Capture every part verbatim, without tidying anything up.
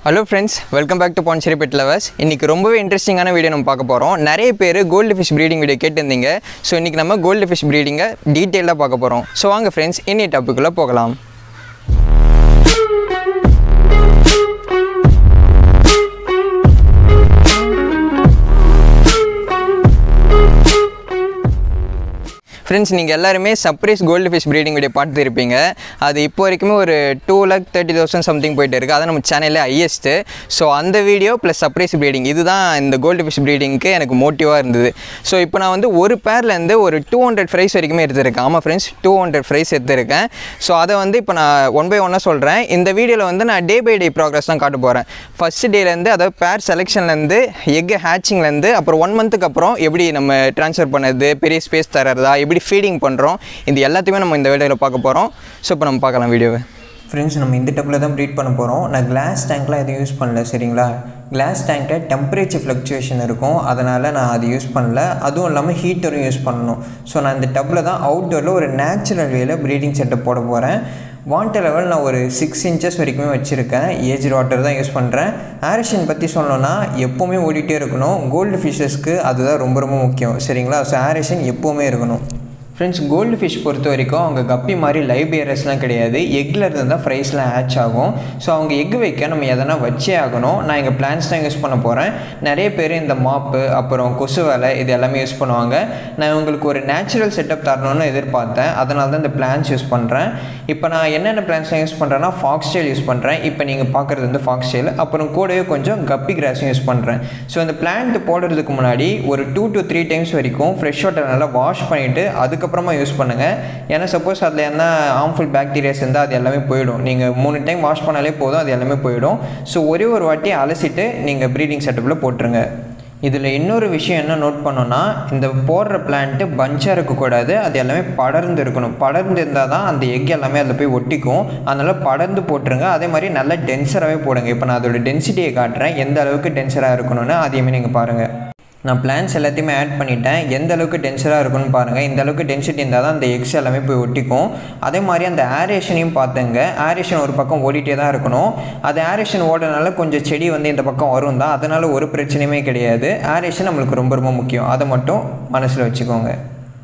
Hello friends, welcome back to Pondicherry Pet Lovers. இன்னைக்கு ரொம்பவே இன்ட்ரஸ்டிங்கான video நம்ம பார்க்க போறோம். நிறைய பேர் கோல்ட் ஃபிஷ் ப்ரீடிங் வீடியோ கேட்டிருந்தீங்க. சோ இன்னைக்கு நம்ம கோல்ட் ஃபிஷ் ப்ரீடிங்கை டீடைலா பார்க்க போறோம். சோ வாங்க फ्रेंड्स, இன்னி டாபிக்குள்ள போகலாம். Friends, நீங்கள் எல்லாருமே surprise gold fish breeding video பார்த்துருப்பீங்க. அது இப்போ வரைக்குமே ஒரு two lakh thirty thousand something போயிட்டு இருக்குது. அதான் நம்ம சேனலில் ஹையஸ்ட்டு. ஸோ அந்த வீடியோ ப்ளஸ் சர்ப்ரைஸ் ப்ரீடிங் இதுதான் இந்த கோல்டு ஃபிஷ் ப்ரீடிங்க்கு எனக்கு மோட்டிவாக இருந்தது. ஸோ இப்போ நான் வந்து ஒரு பேர்லேருந்து ஒரு டூ ஹண்ட்ரட் ஃப்ரைஸ் வரைக்குமே எடுத்துருக்கேன். ஆமாம் ஃப்ரெண்ட்ஸ், டூ ஹண்ட்ரட் ஃப்ரைஸ் எடுத்துருக்கேன். ஸோ அதை வந்து இப்போ நான் ஒன் பை ஒன்னாக சொல்கிறேன். இந்த வீடியோவில் வந்து நான் டே பை டே ப்ராக்ரஸ் தான் காட்ட போகிறேன். ஃபஸ்ட் டேலேருந்து, அதாவது பேர் செலெக்ஷன்லேருந்து, எக் ஹேச்சிங்லேருந்து, அப்புறம் ஒன் மந்த்துக்கு அப்புறம் எப்படி நம்ம ட்ரான்ஸ்ஃபர் பண்ணது, பெரிய ஸ்பேஸ் தரதா, எப்படி ஃபீடிங் பண்ணுறோம், இது எல்லாத்தையுமே நம்ம இந்த வீடியோவில் பார்க்க போகிறோம். ஸோ இப்போ நம்ம பார்க்கலாம் வீடியோவை. ஃப்ரெண்ட்ஸ், நம்ம இந்த டப்பில் தான் ப்ரீட் பண்ண போகிறோம். நான் கிளாஸ் டேங்க்லாம் எதுவும் யூஸ் பண்ணல, சரிங்களா? கிளாஸ் டேங்கில் டெம்பரேச்சர் ஃப்ளக்சுவேஷன் இருக்கும், அதனால் நான் அது யூஸ் பண்ணல. அதுவும் இல்லாமல் ஹீட்டரும் யூஸ் பண்ணணும். ஸோ நான் இந்த டப்பில் தான் அவுட்டோரில் ஒரு நேச்சுரல் வேல ப்ரீடிங் செட்டப் போட போகிறேன். வாட்டர் லெவல் நான் ஒரு சிக்ஸ் இன்ச்சஸ் வரைக்குமே வச்சுருக்கேன். ஏஜ் வாட்டர் தான் யூஸ் பண்ணுறேன். ஆரேஷன் பற்றி சொல்லணும்னா எப்போவுமே ஓடிட்டே இருக்கணும். கோல்டு ஃபிஷ்ஷஸ்க்கு அதுதான் ரொம்ப ரொம்ப முக்கியம், சரிங்களா? ஸோ ஆரேஷன் எப்போவுமே இருக்கணும். ஃப்ரெண்ட்ஸ், கோல்டு ஃபிஷ் பொறுத்த வரைக்கும் அவங்க கப்பி மாதிரி லைவ் பியரஸ்லாம் கிடையாது. எக்கில் இருந்து தான் ஃப்ரைஸ்லாம் ஹேட்ச் ஆகும். ஸோ அவங்க எக் வைக்க நம்ம எதனா வச்சே ஆகணும். நான் எங்கள் பிளான்ஸ் தான் யூஸ் பண்ண போகிறேன். நிறைய பேர் இந்த மாப்பு, அப்புறம் கொசு வேலை, இது எல்லாமே யூஸ் பண்ணுவாங்க. நான் உங்களுக்கு ஒரு நேச்சுரல் செட்டப் தரணும்னு எதிர்பார்த்தேன். அதனால தான் இந்த பிளான்ஸ் யூஸ் பண்ணுறேன். இப்போ நான் என்னென்ன பிளான்ஸ்லாம் யூஸ் பண்ணுறேன்னா ஃபாக்ஸ் டெயில் யூஸ் பண்ணுறேன். இப்போ நீங்கள் பார்க்குறது வந்து ஃபாக்ஸ் டெயில், அப்புறம் கூடவே கொஞ்சம் கப்பி கிராஸும் யூஸ் பண்ணுறேன். ஸோ இந்த பிளான்ட் போடுறதுக்கு முன்னாடி ஒரு டூ டு த்ரீ டைம்ஸ் வரைக்கும் ஃப்ரெஷ் வாட்டர் நல்லா வாஷ் பண்ணிவிட்டு அதுக்கு அப்புறமா யூஸ் பண்ணுங்கள். ஏன்னா சப்போஸ் அதில் என்ன ஹார்ம்ஃபுல் பாக்டீரியாஸ் இருந்தால் அது எல்லாமே போயிடும். நீங்கள் மூணு டைம் வாஷ் பண்ணாலே போதும், அது எல்லாமே போயிடும். ஸோ ஒரே ஒரு வாட்டி அலசிட்டு நீங்கள் ப்ரீடிங் செட்டப்பில் போட்டுருங்க. இதில் இன்னொரு விஷயம் என்ன நோட் பண்ணோன்னா, இந்த போடுற பிளான்ட்டு பஞ்சாக இருக்கக்கூடாது. அது எல்லாமே படர்ந்து இருக்கணும். படர்ந்து இருந்தால் தான் அந்த எக் எல்லாமே அதில் போய் ஒட்டிக்கும். அதனால் படர்ந்து போட்டுருங்க. அதே மாதிரி நல்லா டென்சராகவே போடுங்க. இப்போ நான் அதோட டென்சிட்டியை காட்டுறேன், எந்த அளவுக்கு டென்சராக இருக்கணும்னு. அதையுமே நீங்கள் பாருங்கள். நான் பிளான்ஸ் எல்லாத்தையுமே ஆட் பண்ணிட்டேன். எந்த அளவுக்கு டென்சராக இருக்குன்னு பாருங்கள். இந்த அளவுக்கு டென்சிட்டி இருந்தால் தான் அந்த எக்ஸ் எல்லாமே போய் ஒட்டிக்கும். அதே மாதிரி அந்த ஏரேஷனையும் பார்த்துங்க. ஏரேஷன் ஒரு பக்கம் ஓடிட்டே தான் இருக்கணும். அது ஏரேஷன் ஓடுறதுனால கொஞ்சம் செடி வந்து இந்த பக்கம் வரும் தான். அதனால் ஒரு பிரச்சனையுமே கிடையாது. ஏரேஷன் நம்மளுக்கு ரொம்ப ரொம்ப முக்கியம். அதை மட்டும் மனசில் வச்சுக்கோங்க.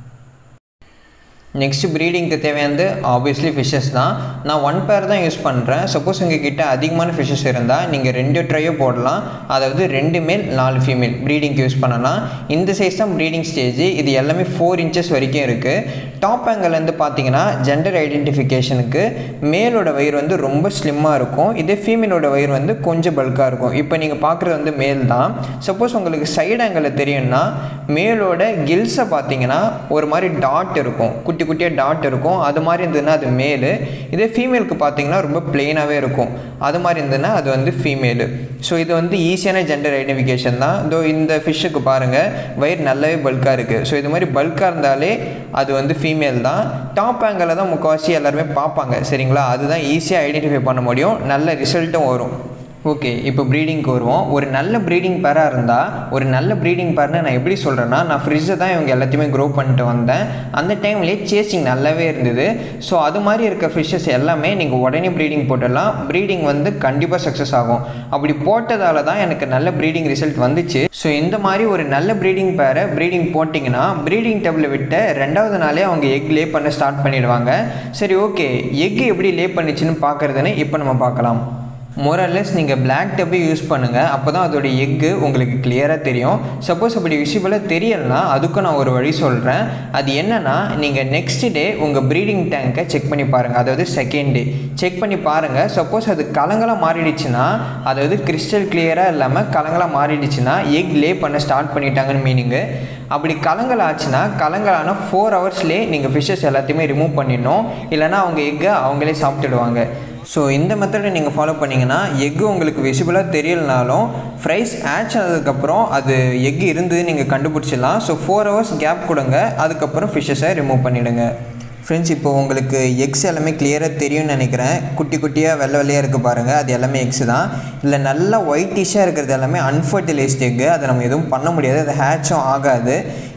நெக்ஸ்ட் ப்ரீடிங்க்கு தேவையானது ஆப்வியஸ்லி ஃபிஷ்ஷஸ் தான். நான் ஒன் பேர் தான் யூஸ் பண்ணுறேன். சப்போஸ் உங்கள் கிட்ட அதிகமான ஃபிஷ்ஷஸ் இருந்தால் நீங்கள் ரெண்டு ட்ரையோ போடலாம். அதாவது ரெண்டு மேல் நாலு ஃபீமேல் ப்ரீடிங்க்கு யூஸ் பண்ணலாம். இந்த சைஸ் தான் ப்ரீடிங் ஸ்டேஜ். இது எல்லாமே ஃபோர் இன்ச்சஸ் வரைக்கும் இருக்குது. டாப் ஆங்கிள்லேருந்து பார்த்தீங்கன்னா ஜெண்டர் ஐடென்டிஃபிகேஷனுக்கு மேலோட வயிறு வந்து ரொம்ப ஸ்லிம்மாக இருக்கும். இதே ஃபீமேலோட வயிறு வந்து கொஞ்சம் பல்காக இருக்கும். இப்போ நீங்கள் பார்க்குறது வந்து மேல் தான். சப்போஸ் உங்களுக்கு சைடு ஆங்கிளில் தெரியும்னா மேலோட கில்ஸை பார்த்தீங்கன்னா ஒரு மாதிரி டாட் இருக்கும், குட்டி குட்டியாக டாட் இருக்கும். அது மாதிரி இருந்ததுன்னா அது மேலு. இதே ஃபீமேலுக்கு பார்த்தீங்கன்னா ரொம்ப பிளெயினாகவே இருக்கும். அது மாதிரி இருந்ததுன்னா அது வந்து ஃபீமேலு. ஸோ இது வந்து ஈஸியான ஜெண்டர் ஐடென்டிஃபிகேஷன் தான். இதோ இந்த ஃபிஷ்ஷுக்கு பாருங்கள், வயிறு நல்லாவே பல்காக இருக்குது. ஸோ இது மாதிரி பல்காக இருந்தாலே அது வந்து ஃபீமேல் தான். டாப் ஆங்கிளில் தான் முக்கால்வாசி எல்லாருமே பார்ப்பாங்க, சரிங்களா? அதுதான் ஈஸியாக ஐடென்டிஃபை பண்ண முடியும். நல்ல ரிசல்ட்டும் வரும். ஓகே, இப்போ ப்ரீடிங்க்கு வருவோம். ஒரு நல்ல ப்ரீடிங் பேராக இருந்தால், ஒரு நல்ல ப்ரீடிங் பேர்னு நான் எப்படி சொல்கிறேன்னா, நான் ஃப்ரிட்ஜை தான் இவங்க எல்லாத்தையுமே க்ரோ பண்ணிட்டு வந்தேன். அந்த டைம்லேயே சேசிங் நல்லாவே இருந்தது. ஸோ அது மாதிரி இருக்க ஃபிஷ்ஷஸ் எல்லாமே நீங்கள் உடனே ப்ரீடிங் போட்டுடலாம். ப்ரீடிங் வந்து கண்டிப்பாக சக்ஸஸ் ஆகும். அப்படி போட்டதால தான் எனக்கு நல்ல ப்ரீடிங் ரிசல்ட் வந்துச்சு. ஸோ இந்த மாதிரி ஒரு நல்ல ப்ரீடிங் பேரை ப்ரீடிங் போட்டிங்கன்னா ப்ரீடிங் டேபிள் விட்ட ரெண்டாவது நாளே அவங்க எக் லே பண்ண ஸ்டார்ட் பண்ணிடுவாங்க. சரி, ஓகே, எக் எப்படி லே பண்ணிச்சுன்னு பார்க்குறதுன்னு இப்போ நம்ம பார்க்கலாம். மோரல்லஸ் நீங்கள் பிளாக் டப்பை யூஸ் பண்ணுங்கள். அப்போ தான் அதோடைய எக்கு உங்களுக்கு கிளியராக தெரியும். சப்போஸ் அப்படி விசிபிளாக தெரியலைன்னா அதுக்கும் நான் ஒரு வழி சொல்கிறேன். அது என்னென்னா, நீங்கள் நெக்ஸ்ட் டே உங்கள் ப்ரீடிங் டேங்கை செக் பண்ணி பாருங்கள். அதாவது செகண்ட் டே செக் பண்ணி பாருங்கள். சப்போஸ் அது கலங்களாக மாறிடுச்சுன்னா, அதாவது கிறிஸ்டல் கிளியராக இல்லாமல் கலங்களாக மாறிடுச்சுன்னா எக் லே பண்ண ஸ்டார்ட் பண்ணிட்டாங்கன்னு மீனிங்கு. அப்படி கலங்கள் ஆச்சுன்னா, கலங்களான ஃபோர் ஹவர்ஸ்லேயே நீங்கள் ஃபிஷ்ஷஸ் எல்லாத்தையுமே ரிமூவ் பண்ணிடணும். இல்லைனா அவங்க எக்கை அவங்களே சாப்பிட்டுடுவாங்க. ஸோ இந்த மெத்தடை நீங்கள் ஃபாலோ பண்ணிங்கன்னா எக்கு உங்களுக்கு விசிபிளாக தெரியலனாலும் ஃப்ரைஸ் ஹேட்ச் ஆனதுக்கப்புறம் அது எக்கு இருந்து நீங்கள் கண்டுபிடிச்சிடலாம். ஸோ ஃபோர் ஹவர்ஸ் கேப் கொடுங்க. அதுக்கப்புறம் ஃபிஷ்ஷஸை ரிமூவ் பண்ணிவிடுங்க. ஃப்ரெண்ட்ஸ், இப்போ உங்களுக்கு எக்ஸ் எல்லாமே கிளியராக தெரியும்னு நினைக்கிறேன். குட்டி குட்டியாக வெள்ளை வெள்ளையாக இருக்குது பாருங்கள், அது எல்லாமே எக்ஸு தான். இல்லை நல்லா ஒயிட்டிஷாக இருக்கிறது எல்லாமே அன்ஃபர்டிலைஸ்ட் எக்கு. அதை நம்ம எதுவும் பண்ண முடியாது, அது ஹேட்சும் ஆகாது.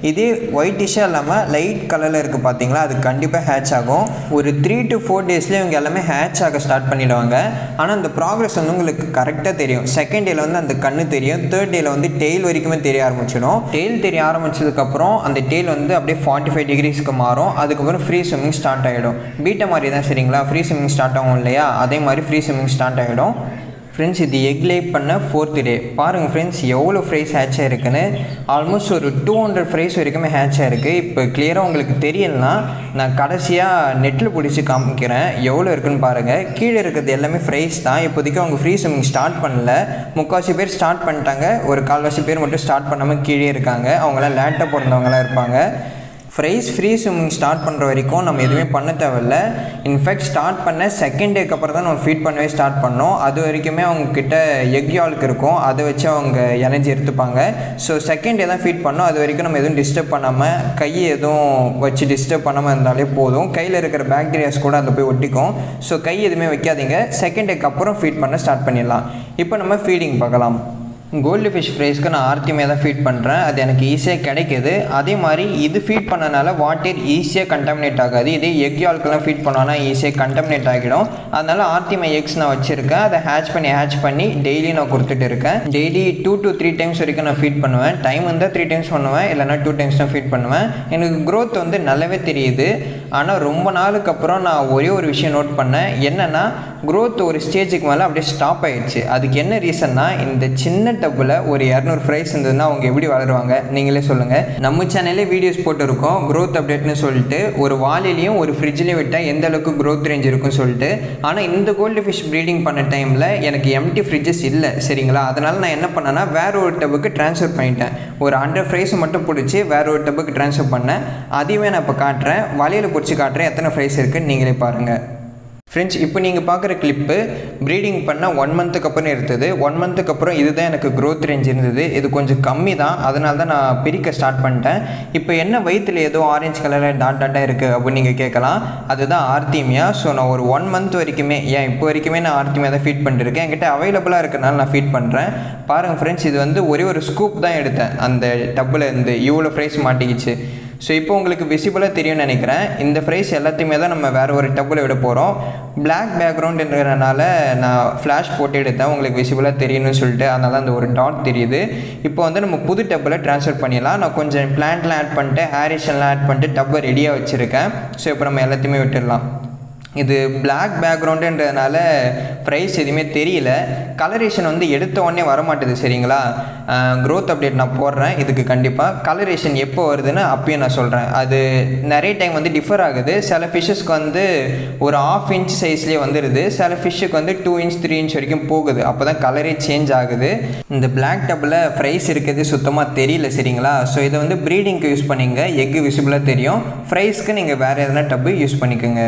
இதே ஒயிட்டிஷாக இல்லாமல் லைட் கலரில் இருக்குது பார்த்தீங்களா, அது கண்டிப்பாக ஹேட்ச் ஆகும். ஒரு த்ரீ டு ஃபோர் டேஸ்லேயே இவங்க எல்லாமே ஹேட்ச் ஆக ஸ்டார்ட் பண்ணிவிடுவாங்க. ஆனால் அந்த ப்ராக்ரஸ் வந்து உங்களுக்கு கரெக்டாக தெரியும். செகண்ட் டேயில் வந்து அந்த கண்ணு தெரியும், தேர்ட் டேயில் வந்து டெய்ல் வரைக்குமே தெரிய ஆரம்பிச்சிடும். டெய்ல் தெரிய ஆரம்பிச்சதுக்கப்புறம் அந்த டெய்ல் வந்து அப்படியே ஃபார்ட்டி ஃபைவ் டிகிரிஸ்க்கு மாறும். அதுக்கப்புறம் ஃப்ரீ ஸ்விம்மிங் ஸ்டார்ட் ஆகிடும். பீட்டை மாதிரி தான் சரிங்களா, ஃப்ரீ ஸ்விம்மிங் ஸ்டார்ட் ஆகும் இல்லையா, அதே மாதிரி ஃப்ரீ ஸ்விம்மிங் ஸ்டார்ட் ஆகிடும். ஃப்ரெண்ட்ஸ் இது எக் லே பண்ண ஃபோர்த்து டே பாருங்கள் ஃப்ரெண்ட்ஸ் எவ்வளோ ஃப்ரைஸ் ஹேட்ச் ஆகிருக்குன்னு. ஆல்மோஸ்ட் ஒரு டூ ஹண்ட்ரட் ஃப்ரைஸ் வரைக்குமே ஹேட்ச் ஆகிருக்கு. இப்போ கிளியராக உங்களுக்கு தெரியலனா நான் கடைசியாக நெட்டில் பிடிச்சி காமிக்கிறேன் எவ்வளோ இருக்குன்னு பாருங்கள். கீழே இருக்கிறது எல்லாமே ஃப்ரைஸ் தான். இப்போதைக்கு அவங்க ஃப்ரீ ஸ்விம்மிங் ஸ்டார்ட் பண்ணல. முக்கால்வாசி பேர் ஸ்டார்ட் பண்ணிட்டாங்க, ஒரு கால்வாசி பேர் மட்டும் ஸ்டார்ட் பண்ணாமல் கீழே இருக்காங்க. அவங்களாம் லேட்டாக பிறந்தவங்களாம் இருப்பாங்க. ஃப்ரைஸ் ஃப்ரீ ஸ்விம்மிங் ஸ்டார்ட் பண்ணுற வரைக்கும் நம்ம எதுவுமே பண்ண தேவையில்ல. இன்ஃபேக்ட் ஸ்டார்ட் பண்ண செகண்ட் டேக்கு அப்புறம் தான் நம்ம ஃபீட் பண்ணவே ஸ்டார்ட் பண்ணோம். அது வரைக்குமே அவங்கக்கிட்ட எக் யால்க் இருக்கும், அதை வச்சு அவங்க எனர்ஜி எடுத்துப்பாங்க. ஸோ செகண்ட் டே தான் ஃபீட் பண்ணோம். அது வரைக்கும் நம்ம எதுவும் டிஸ்டர்ப் பண்ணாமல், கையை எதுவும் வச்சு டிஸ்டர்ப் பண்ணாமல் இருந்தாலே போதும். கையில் இருக்கிற பாக்டீரியாஸ் கூட அதை போய் ஒட்டிக்கும். ஸோ கை எதுவுமே வைக்காதீங்க. செகண்ட் டேக்கு அப்புறம் ஃபீட் பண்ண ஸ்டார்ட் பண்ணிடலாம். இப்போ நம்ம ஃபீடிங் பார்க்கலாம். கோல்டு ஃபிஷ் ஃப்ரைஸ்க்கு நான் ஆர்த்திமே தான் ஃபீட் பண்ணுறேன். அது எனக்கு ஈஸியாக கிடைக்கிது. அதே மாதிரி இது ஃபீட் பண்ணனால வாட்டர் ஈஸியாக கண்டாமினேட் ஆகாது. இதே எக் யால்க்கெல்லாம் ஃபீட் பண்ணோன்னா ஈஸியாக கண்டாமினேட் ஆகிடும். அதனால் ஆர்த்திமே எக்ஸ் நான் வச்சுருக்கேன். அதை ஹேட்ச் பண்ணி ஹேட்ச் பண்ணி டெய்லி நான் கொடுத்துட்டு இருக்கேன். Daily two to three times வரைக்கும் நான் ஃபீட் பண்ணுவேன். டைம் இருந்தால் த்ரீ டைம்ஸ் பண்ணுவேன், இல்லைனா டூ டைம்ஸ் தான் ஃபீட் பண்ணுவேன். எனக்கு க்ரோத் வந்து நல்லாவே தெரியுது. ஆனால் ரொம்ப நாளுக்கு அப்புறம் நான் ஒரே ஒரு விஷயம் நோட் பண்ணேன். என்னென்னா க்ரோத் ஒரு ஸ்டேஜுக்கு மேலே அப்படியே ஸ்டாப் ஆகிடுச்சு. அதுக்கு என்ன ரீசன்னா, இந்த சின்ன டப்பில் ஒரு இரநூறு ஃப்ரைஸ் இருந்ததுன்னா அவங்க எப்படி வளருவாங்க நீங்களே சொல்லுங்கள். நம்ம சேனல்லே வீடியோஸ் போட்டிருக்கோம் க்ரோத் அப்டேட்னு சொல்லிட்டு, ஒரு வாலிலையும் ஒரு ஃப்ரிட்ஜ்லேயும் விட்டால் எந்த அளவுக்கு க்ரோத் ரேஞ்ச் இருக்குன்னு சொல்லிட்டு. ஆனால் இந்த கோல்டு ஃபிஷ் ப்ரீடிங் பண்ண டைமில் எனக்கு எம்டி ஃப்ரிட்ஜஸ் இல்லை சரிங்களா. அதனால் நான் என்ன பண்ணேன்னா வேற ஒரு டப்புக்கு ட்ரான்ஸ்ஃபர் பண்ணிட்டேன். ஒரு ஹண்ட்ரட் ஃப்ரைஸை மட்டும் பிடிச்சி வேற ஒரு டப்புக்கு ட்ரான்ஸ்ஃபர் பண்ணேன். அதையுமே நான் இப்போ காட்டுறேன், வலையில் பிடிச்சி காட்டுறேன் எத்தனை ஃப்ரைஸ் இருக்குன்னு நீங்களே பாருங்கள். ஃப்ரெண்ட்ஸ் இப்போ நீங்கள் பார்க்குற கிளிப்பு ப்ரீடிங் பண்ண ஒன் மந்த்துக்கு அப்புறம் இருந்தது. ஒன் மந்த்துக்கு அப்புறம் இதுதான் எனக்கு க்ரோத் ரேஞ்ச் இருந்தது. இது கொஞ்சம் கம்மி தான், அதனால தான் நான் பிரிக்க ஸ்டார்ட் பண்ணிட்டேன். இப்போ என்ன வயிற்றில் ஏதோ ஆரஞ்சு கலரில் டாட் டாட்டாக இருக்குது அப்படின்னு நீங்கள் கேட்கலாம். அதுதான் ஆர்த்திமியா. ஸோ நான் ஒரு ஒன் மந்த் வரைக்குமே, ஏன் இப்போ வரைக்குமே நான் ஆர்த்திமியா தான் ஃபீட் பண்ணிருக்கேன். என்கிட்ட அவைலபிளாக இருக்கிறனால நான் ஃபீட் பண்ணுறேன். பாருங்கள் ஃப்ரெண்ட்ஸ், இது வந்து ஒரே ஒரு ஸ்கூப் தான் எடுத்தேன். அந்த டப்பில் இருந்து இவ்வளோ ஃப்ரைஸ் மாட்டிக்கிச்சு. ஸோ இப்போ உங்களுக்கு விசிபிளாக தெரியும்னு நினைக்கிறேன். இந்த ஃப்ரைஸ் எல்லாத்தையுமே தான் நம்ம வேறு ஒரு டப்பில் விட போகிறோம். பிளாக் பேக்ரவுண்டுன்றதுனால நான் ஃப்ளாஷ் போட்டு எடுத்தேன், உங்களுக்கு விசிபிளாக தெரியணும்னு சொல்லிட்டு. அதனால அந்த ஒரு டாட் தெரியுது. இப்போ வந்து நம்ம புது டப்பில் ட்ரான்ஸ்ஃபர் பண்ணிடலாம். நான் கொஞ்சம் பிளான்ட்லாம் ஆட் பண்ணிட்டு ஏரேஷன்லாம் ஆட் பண்ணிட்டு டப்பை ரெடியாக வச்சுருக்கேன். ஸோ இப்போ நம்ம எல்லாத்தையுமே விட்டுடலாம். இது பிளாக் பேக்ரவுண்டுன்றதுனால ப்ரைஸ் எதுவுமே தெரியல. கலரேஷன் வந்து எடுத்த உடனே வரமாட்டுது சரிங்களா. க்ரோத் அப்டேட் நான் போடுறேன் இதுக்கு கண்டிப்பாக. கலரேஷன் எப்போ வருதுன்னு அப்பயும் நான் சொல்கிறேன். அது நிறைய டைம் வந்து டிஃபர் ஆகுது. சில ஃபிஷ்ஷஸ்க்கு வந்து ஒரு ஆஃப் இன்ச் சைஸ்லேயே வந்துடுது, சில ஃபிஷ்ஷுக்கு வந்து டூ இன்ச் த்ரீ இன்ச் வரைக்கும் போகுது. அப்போ தான் கலரே சேஞ்ச் ஆகுது. இந்த பிளாக் டப்பில் ஃப்ரைஸ் இருக்கிறது சுத்தமாக தெரியல சரிங்களா. ஸோ இதை வந்து ப்ரீடிங்க்கு யூஸ் பண்ணிங்க, எக்கு விசிபிளாக தெரியும். ஃப்ரைஸ்க்கு நீங்கள் வேறு எதனா டப்பு யூஸ் பண்ணிக்கோங்க.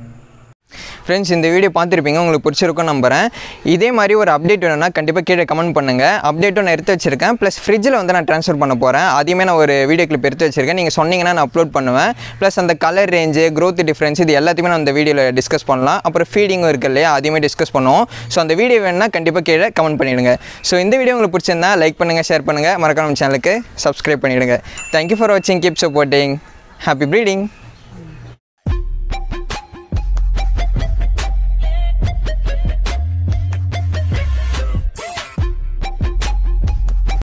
ஃப்ரெண்ட்ஸ் இந்த வீடியோ பார்த்துருப்பீங்க, உங்களுக்கு பிடிச்சிருக்கும் நம்புறேன். இதே மாதிரி ஒரு அப்டேட் வேணும்னா கண்டிப்பாக கீழே கமெண்ட் பண்ணுங்கள். அப்டேட்டும் நான் எடுத்து வச்சிருக்கேன். ப்ளஸ் ஃப்ரிட்ஜில் வந்து நான் ட்ரான்ஸ்ஃபர் பண்ண போகிறேன். அதையுமே நான் ஒரு வீடியோ கிளிப் எடுத்து வச்சிருக்கேன். நீங்கள் சொன்னீங்கன்னா நான் அப்லோட் பண்ணுவேன். ப்ளஸ் அந்த கலர் ரேஞ்சு, க்ரோத் டிஃப்ரென்ஸ் இது எல்லாத்தையுமே நான் அந்த வீடியோவில் டிஸ்கஸ் பண்ணலாம். அப்புறம் ஃபீடிங்கும் இருக்குது இல்லையா, அதையுமே டிஸ்கஸ் பண்ணுவோம். ஸோ அந்த வீடியோ வேணும்னா கண்டிப்பாக கீழே கமெண்ட் பண்ணிவிடுங்க. ஸோ இந்த வீடியோ உங்களுக்கு பிடிச்சிருந்தா லைக் பண்ணுங்கள், ஷேர் பண்ணுங்கள், மறக்காம நம்ம சேனலுக்கு சப்ஸ்கிரைப் பண்ணிவிடுங்க. தேங்க்யூ ஃபார் வாட்சிங், கீப் சப்போர்ட்டிங், ஹாப்பி ப்ரீடிங்.